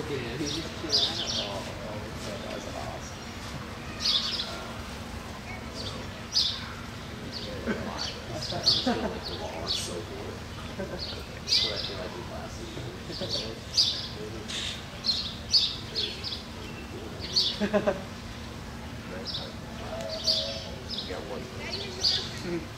Yeah, he's just chilling out. That's awesome. I'm just feeling like the wall is so bored. That's what I feel like in classes. You got one.